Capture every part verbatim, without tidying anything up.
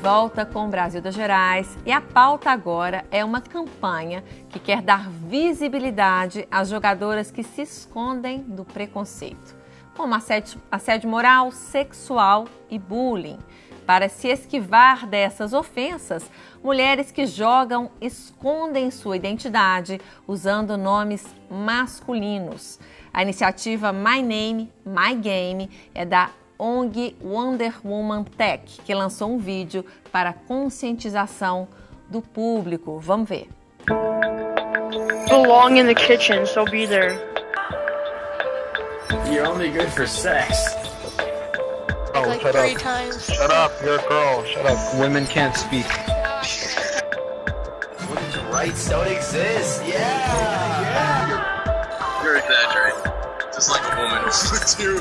volta com o Brasil das Gerais e a pauta agora é uma campanha que quer dar visibilidade às jogadoras que se escondem do preconceito, como assédio, assédio moral, sexual e bullying. Para se esquivar dessas ofensas, mulheres que jogam escondem sua identidade usando nomes masculinos. A iniciativa My Name, My Game é da O N G Wonder Woman Tech, que lançou um vídeo para conscientização do público. Vamos ver. Belong in the kitchen, so be there. You're only good for sex. Oh, Like shut three up. times. Shut up, you're a girl. Shut up. Women can't speak. Women's rights don't exist. Yeah, yeah. You're exaggerating. Just like a woman. Too.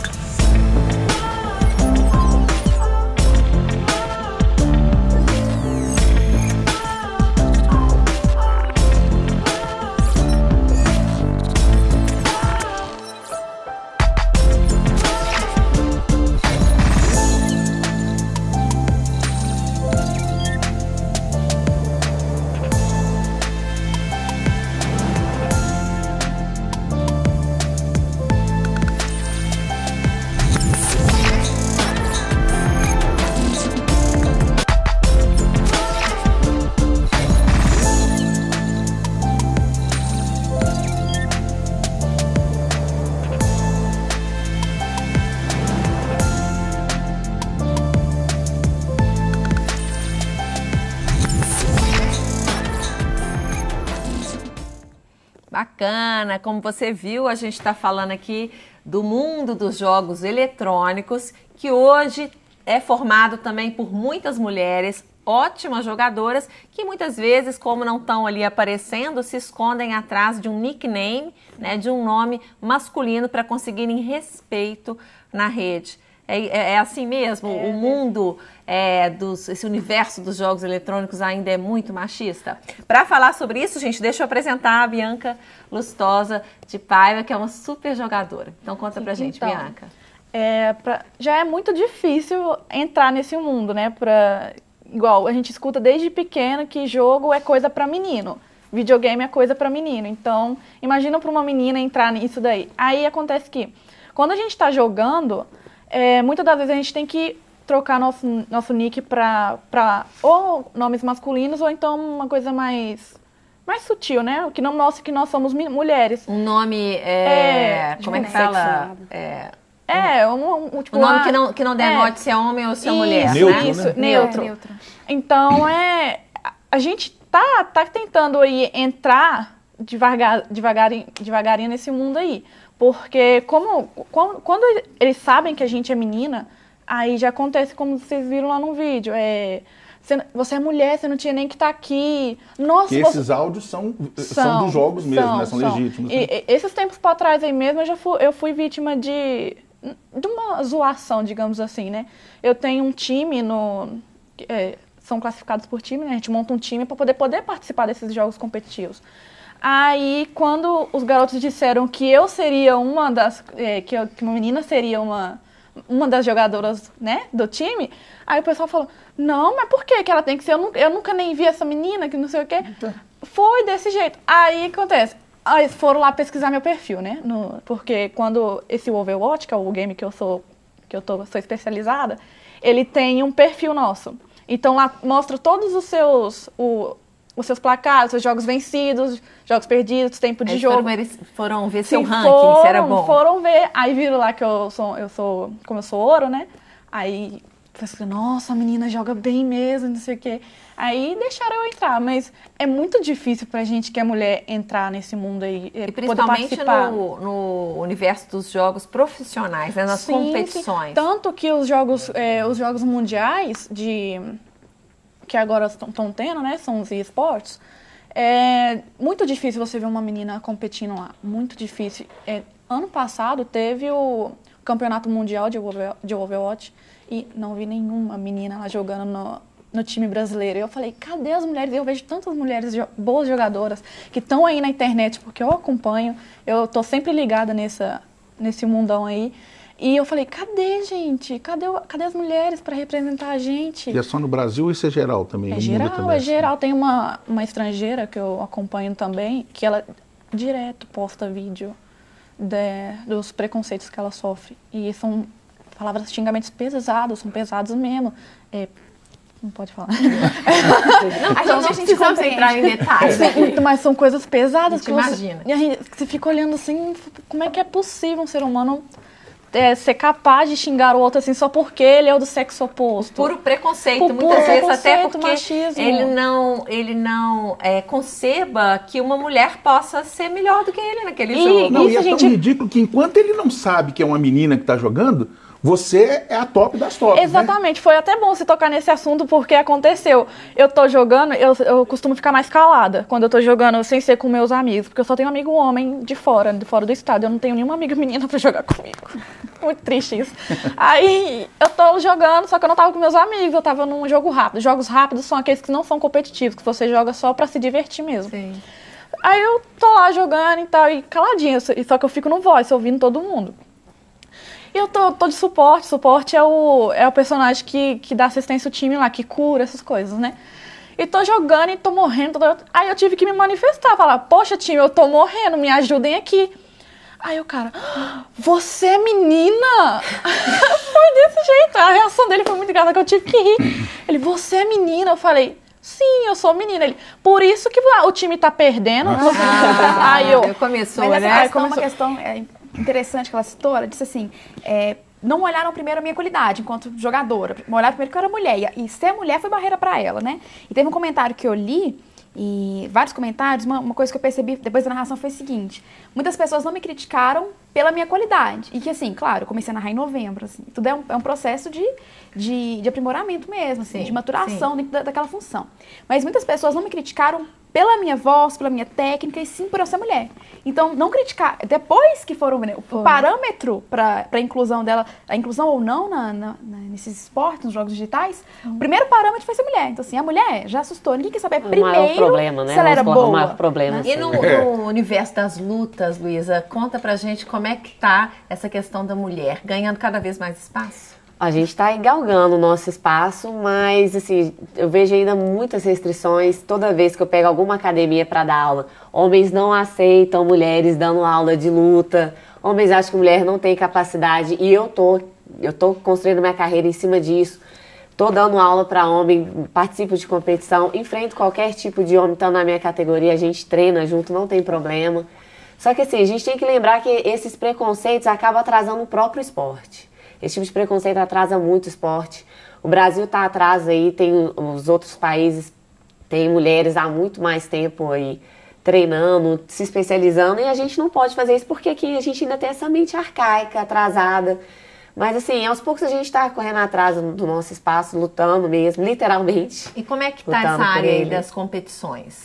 Bacana, como você viu, a gente está falando aqui do mundo dos jogos eletrônicos, que hoje é formado também por muitas mulheres, ótimas jogadoras, que muitas vezes, como não estão ali aparecendo, se escondem atrás de um nickname, né, de um nome masculino para conseguirem respeito na rede. É, é, é assim mesmo? É, o mundo, é, dos, esse universo dos jogos eletrônicos ainda é muito machista? Para falar sobre isso, gente, deixa eu apresentar a Bianca Lustosa de Paiva, que é uma super jogadora. Então conta pra gente, então, Bianca. É, pra, já é muito difícil entrar nesse mundo, né? Pra, igual, a gente escuta desde pequeno que jogo é coisa para menino. Videogame é coisa para menino. Então, imagina para uma menina entrar nisso daí. Aí acontece que, quando a gente está jogando... É, muitas das vezes a gente tem que trocar nosso, nosso nick para ou nomes masculinos ou então uma coisa mais, mais sutil, né? O que não mostra que nós somos mulheres. Um nome, é, é, como é que fala? É, é um, um, tipo, um nome que não, que não denote é, se é homem ou se é mulher, neutro, né? Isso, né? neutro. neutro. Então, é, a gente tá, tá tentando aí entrar devagar, devagarinho, devagarinho nesse mundo aí. Porque como, quando eles sabem que a gente é menina, aí já acontece como vocês viram lá no vídeo. É, você é mulher, você não tinha nem que estar aqui. Nossa, que esses você... áudios são, são, são dos jogos mesmo, são, né? São, são. legítimos. E, né? Esses tempos para trás aí mesmo, eu, já fui, eu fui vítima de, de uma zoação, digamos assim, né? Eu tenho um time no... É, são classificados por time, né? A gente monta um time para poder, poder participar desses jogos competitivos. Aí, quando os garotos disseram que eu seria uma das... É, que, eu, que uma menina seria uma, uma das jogadoras, né, do time, aí o pessoal falou, não, mas por que que ela tem que ser? Eu nunca, eu nunca nem vi essa menina, que não sei o quê. Então. Foi desse jeito. Aí, acontece, aí eles foram lá pesquisar meu perfil, né, no, porque quando esse Overwatch, que é o game que eu sou, que eu tô, sou especializada, ele tem um perfil nosso. Então, lá mostra todos os seus... O, os seus placares, os seus jogos vencidos, jogos perdidos, tempo de eles jogo. Foram, eles foram ver seu Sim, ranking, foram, se era bom. Foram ver, aí viram lá que eu sou, eu sou, como eu sou ouro, né? Aí, assim, nossa, a menina joga bem mesmo, não sei o quê. Aí deixaram eu entrar, mas é muito difícil pra gente que é mulher entrar nesse mundo aí, e principalmente no, no universo dos jogos profissionais, né, nas sim, competições. Sim. Tanto que os jogos, é, os jogos mundiais de... que agora estão tendo, né, são os esportes, é muito difícil você ver uma menina competindo lá, muito difícil. É, ano passado teve o campeonato mundial de Overwatch e não vi nenhuma menina lá jogando no, no time brasileiro. E eu falei, cadê as mulheres? Eu vejo tantas mulheres jo- boas jogadoras que estão aí na internet, porque eu acompanho, eu tô sempre ligada nessa, nesse mundão aí. E eu falei, cadê, gente? Cadê, o- cadê as mulheres para representar a gente? E é só no Brasil ou isso é geral também? É No mundo geral, também, é assim? geral. Tem uma, uma estrangeira que eu acompanho também, que ela direto posta vídeo de- dos preconceitos que ela sofre. E são palavras, xingamentos pesados, são pesados mesmo. É, não pode falar. A gente não precisamos entrar em detalhes. Mas são coisas pesadas. A gente que você, imagina. E a gente, você fica olhando assim, como é que é possível um ser humano é, ser capaz de xingar o outro assim só porque ele é o do sexo oposto? Puro preconceito, Por muitas puro vezes até preconceito, porque machismo. ele não, ele não é, conceba que uma mulher possa ser melhor do que ele naquele E- jogo. Não, Isso e é a gente- tão ridículo que enquanto ele não sabe que é uma menina que tá jogando, você é a top das tops, né? Exatamente, foi até bom você tocar nesse assunto porque aconteceu. Eu tô jogando, eu, eu costumo ficar mais calada quando eu tô jogando sem ser com meus amigos, porque eu só tenho amigo homem de fora, de fora do estado. Eu não tenho nenhuma amiga menina pra jogar comigo. Muito triste isso. Aí eu tô jogando, só que eu não tava com meus amigos, eu tava num jogo rápido. Jogos rápidos são aqueles que não são competitivos, que você joga só pra se divertir mesmo. Sim. Aí eu tô lá jogando e tal, e caladinha, só que eu fico no voice, ouvindo todo mundo. E eu tô, tô de suporte, suporte é o, é o personagem que, que dá assistência ao time lá, que cura essas coisas, né? E tô jogando e tô morrendo, tô- aí eu tive que me manifestar, falar, poxa time, eu tô morrendo, me ajudem aqui. Aí o cara, "Ah, você é menina?" Foi desse jeito, a reação dele foi muito engraçada, que eu tive que rir. Ele, você é menina? Eu falei, sim, eu sou menina. Ele, por isso que o time tá perdendo. Ah, Aí eu, começou, Mas essa né? questão, começou- uma questão é, interessante que ela citou, ela disse assim, é, não olharam primeiro a minha qualidade enquanto jogadora, olharam primeiro que eu era mulher, e, e ser mulher foi barreira pra ela, né? E teve um comentário que eu li, e vários comentários, uma, uma coisa que eu percebi depois da narração foi o seguinte, muitas pessoas não me criticaram pela minha qualidade, e que assim, claro, eu comecei a narrar em novembro, assim, tudo é um, é um processo de, de, de aprimoramento mesmo, assim, Sim, de maturação dentro da, daquela função. Mas muitas pessoas não me criticaram pela minha voz, pela minha técnica, e sim por eu ser mulher. Então, não criticar, depois que foram, né, o parâmetro para a inclusão dela, a inclusão ou não na, na- na- nesses esportes, nos jogos digitais, o primeiro parâmetro foi ser mulher. Então, assim, a mulher já assustou, ninguém quer saber O primeiro maior problema, né? se ela era Vamos boa. arrumar problemas. né? E no, no universo das lutas, Luísa, conta pra gente como é que tá essa questão da mulher, ganhando cada vez mais espaço? A gente está galgando o nosso espaço, mas assim, eu vejo ainda muitas restrições toda vez que eu pego alguma academia para dar aula. Homens não aceitam mulheres dando aula de luta, homens acham que mulher não tem capacidade e eu tô, eu tô construindo minha carreira em cima disso. Tô dando aula para homem, participo de competição, enfrento qualquer tipo de homem, tá na minha categoria, a gente treina junto, não tem problema. Só que assim, a gente tem que lembrar que esses preconceitos acabam atrasando o próprio esporte. Esse tipo de preconceito atrasa muito o esporte. O Brasil está atrás aí, tem os outros países, tem mulheres há muito mais tempo aí treinando, se especializando, e a gente não pode fazer isso porque aqui a gente ainda tem essa mente arcaica, atrasada. Mas assim, aos poucos a gente está correndo atrás do nosso espaço, lutando mesmo, literalmente. E como é que tá Lutando essa por área aí ele. das competições?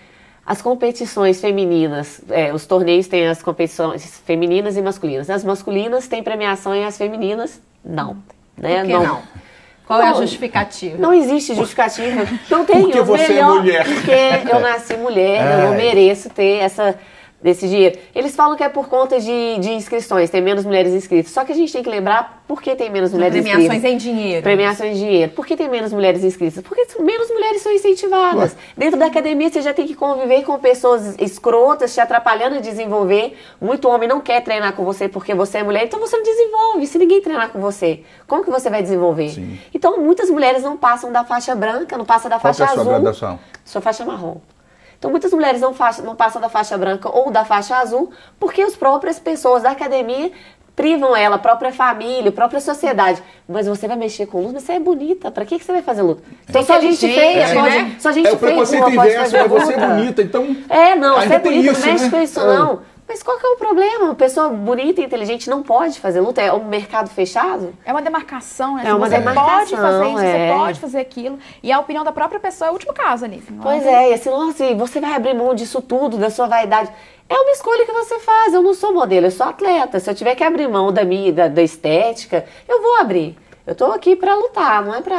As competições femininas, é, os torneios têm as competições femininas e masculinas. As masculinas têm premiação e as femininas não. Né? Por que não? Qual é a justificativa? Não existe justificativa. Não tem. Porque o você é melhor, mulher. Porque eu nasci mulher, eu não mereço ter essa, desse dinheiro. Eles falam que é por conta de, de inscrições, tem menos mulheres inscritas. Só que a gente tem que lembrar por que tem menos mulheres Premiações inscritas. em dinheiro. Premiações de dinheiro. Por que tem menos mulheres inscritas? Porque menos mulheres são incentivadas. Dentro da academia você já tem que conviver com pessoas escrotas, te atrapalhando a desenvolver. Muito homem não quer treinar com você porque você é mulher, então você não desenvolve. Se ninguém treinar com você, como que você vai desenvolver? Sim. Então muitas mulheres não passam da faixa branca, não passam da Qual que faixa é a sua azul. graduação? Sua faixa marrom. Então muitas mulheres não, faixa, não passam da faixa branca ou da faixa azul porque as próprias pessoas da academia privam ela, a própria família, a própria sociedade. Mas você vai mexer com luz, mas você é bonita. Pra que, que você vai fazer luta? Então só gente feia inteligente, pode, né? só gente É o feia preconceito boa pode inverso, fazer né? Você é luta. bonita, então... É, não, você ainda é tem bonita, isso, não mexe né? com isso Ah. não. Mas qual que é o problema? Uma pessoa bonita e inteligente não pode fazer luta? É um mercado fechado? É uma demarcação, né? É uma você demarcação, pode fazer isso, é. você pode fazer aquilo. E a opinião da própria pessoa é o último caso ali. Assim, Pois não- é, e assim, nossa, e você vai abrir mão disso tudo, da sua vaidade. É uma escolha que você faz. Eu não sou modelo, eu sou atleta. Se eu tiver que abrir mão da minha, da, da estética, eu vou abrir. Eu tô aqui pra lutar, não é pra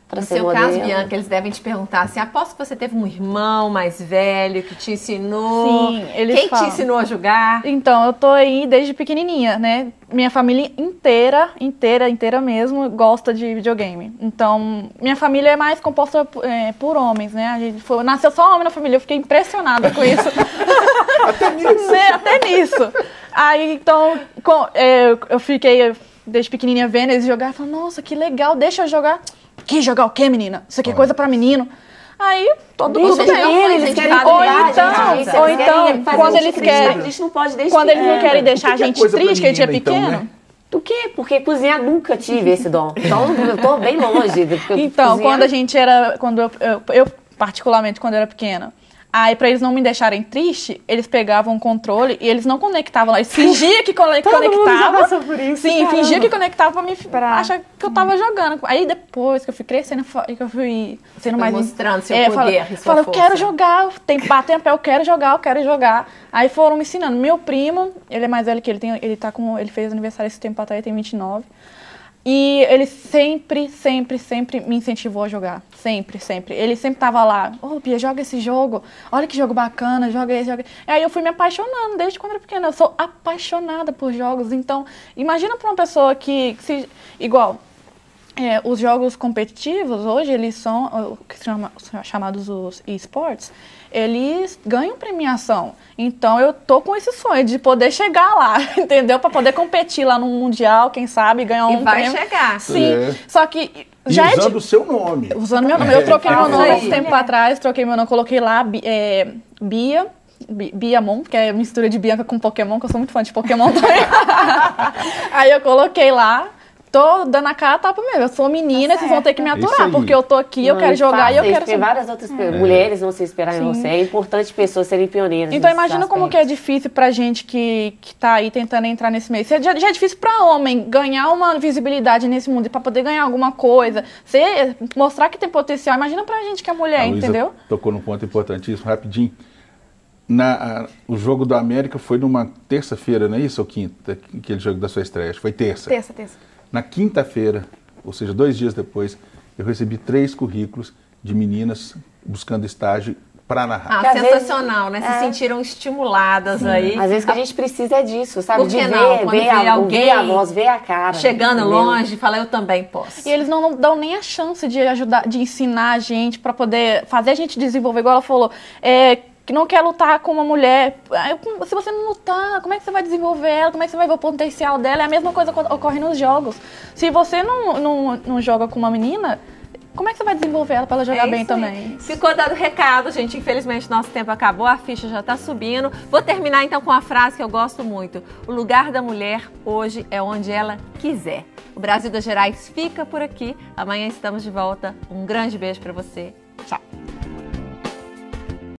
pra No ser seu modelo. caso, Bianca, eles devem te perguntar assim, aposto que você teve um irmão mais velho que te ensinou. Sim, eles Quem falam. te ensinou a jogar? Então, eu tô aí desde pequenininha, né? Minha família inteira, inteira, inteira mesmo, gosta de videogame. Então, minha família é mais composta é, por homens, né? A gente foi, nasceu só homem na família, eu fiquei impressionada com isso. Até nisso. Né? Até nisso. Aí, então, com- é, eu- eu fiquei desde pequenininha vendo eles jogar, falando, nossa, que legal, deixa eu jogar. Que jogar o quê, menina? Isso aqui é coisa pra menino. Aí, todo Deixa mundo eles bem. verem, eles querem Ou cuidar, então- gente, gente, ou eles então, querem fazer quando a gente eles acreditar, querem- a gente não pode deixar. Quando eles não querem deixar a O que que é gente coisa pra triste, que a gente é menina, então, pequeno. né? Do quê? Porque cozinhar nunca tive esse dom. Então eu tô bem longe. do que eu Então, cozinhar. quando a gente era. Quando eu, eu, eu, particularmente, quando eu era pequena. Aí, pra eles não me deixarem triste, eles pegavam o controle e eles não conectavam lá. Eles fingiam que cone- Todo mundo já conectava. passou por isso, Sim, caramba. fingia que conectava pra mim Pra- achar que eu tava jogando. Aí depois que eu fui crescendo, que eu fui sendo Foi mais. mostrando seu eu poder falo, e sua falo, eu força. quero jogar, tem que bater no pé, eu quero jogar, eu quero jogar. Aí foram me ensinando. Meu primo, ele é mais velho que ele, tem, ele tá com. Ele fez aniversário esse tempo atrás, ele tem vinte e nove. E ele sempre, sempre, sempre me incentivou a jogar. Sempre, sempre. Ele sempre tava lá, ô, Bia, joga esse jogo. Olha que jogo bacana, joga esse, joga. Aí eu fui me apaixonando desde quando era pequena. Eu sou apaixonada por jogos. Então, imagina pra uma pessoa que, que se, igual, é, os jogos competitivos hoje, eles são, o que são chamados os esportes, eles ganham premiação. Então eu tô com esse sonho de poder chegar lá, entendeu? Pra poder competir lá no Mundial, quem sabe, ganhar E um vai prêmio. chegar. Sim, É. só que E já é usando de- o seu nome. usando meu nome. Eu troquei meu fala nome há aí. um tempo atrás, troquei meu nome, coloquei lá Bi- é, Bia, Bi- Biamon, que é mistura de Bianca com Pokémon, que eu sou muito fã de Pokémon também. Aí eu coloquei lá, tô dando a cara a tapa mesmo. Eu sou menina, vocês vão ter que me Isso aturar, aí. porque eu tô aqui, eu Não, quero e jogar e eu faça isso, quero porque ser... várias outras pe- mulheres vão se inspirar em você. É importante pessoas serem pioneiras. Então nesses imagina como que é aspectos. difícil pra gente que, que tá aí tentando entrar nesse meio. Já, já é difícil pra homem ganhar uma visibilidade nesse mundo e pra poder ganhar alguma coisa, ser, mostrar que tem potencial. Imagina pra gente que é mulher, A Luísa entendeu? tocou num ponto importantíssimo, rapidinho. Na, a- o jogo do América foi numa terça-feira, não é isso, ou quinta? Aquele jogo da sua estreia, acho que foi terça. Terça, terça. Na quinta-feira, ou seja, dois dias depois, eu recebi três currículos de meninas buscando estágio para narrar. Ah, Porque às sensacional, né? Se é. sentiram estimuladas aí. Às vezes que a gente precisa é disso, sabe? Por De que ver, não? Quando ver, vê a, alguém ouvir a voz, ver a cara. Chegando entendeu? longe, fala, eu também posso. E eles não, não dão nem a chance de ajudar, de ensinar a gente pra poder fazer a gente desenvolver, igual ela falou, é, que não quer lutar com uma mulher. Ah, se você não lutar, como é que você vai desenvolver ela? Como é que você vai ver o potencial dela? É a mesma coisa que ocorre nos jogos. Se você não, não, não joga com uma menina, como é que você vai desenvolver ela pra ela jogar É bem isso aí. também? Ficou dado recado, gente. Infelizmente, nosso tempo acabou, a ficha já tá subindo. Vou terminar então com uma frase que eu gosto muito. O lugar da mulher hoje é onde ela quiser. O Brasil das Gerais fica por aqui. Amanhã estamos de volta. Um grande beijo para você